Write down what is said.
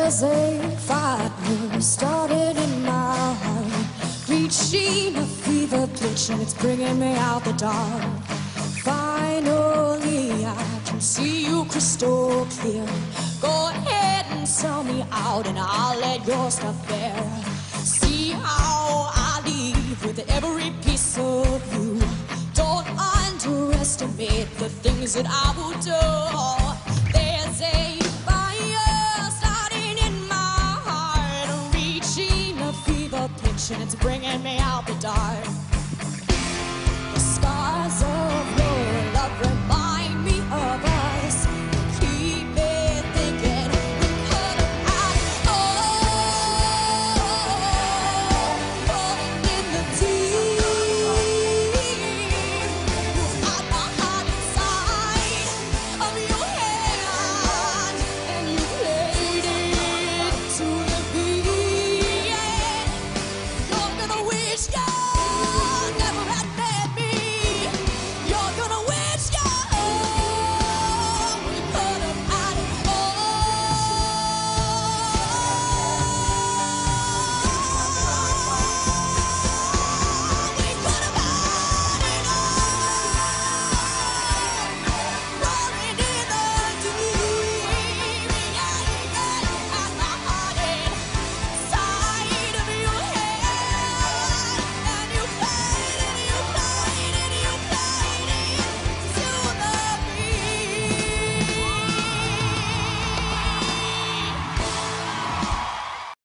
There's a fire started in my heart, reaching a fever pitch, and it's bringing me out the dark. Finally, I can see you crystal clear. Go ahead and sell me out, and I'll let your stuff there. See how I leave with every piece of you. Don't underestimate the things that I will do. There's a fire starting in my heart, reaching a fever pitch, and it's bringing me out the dark.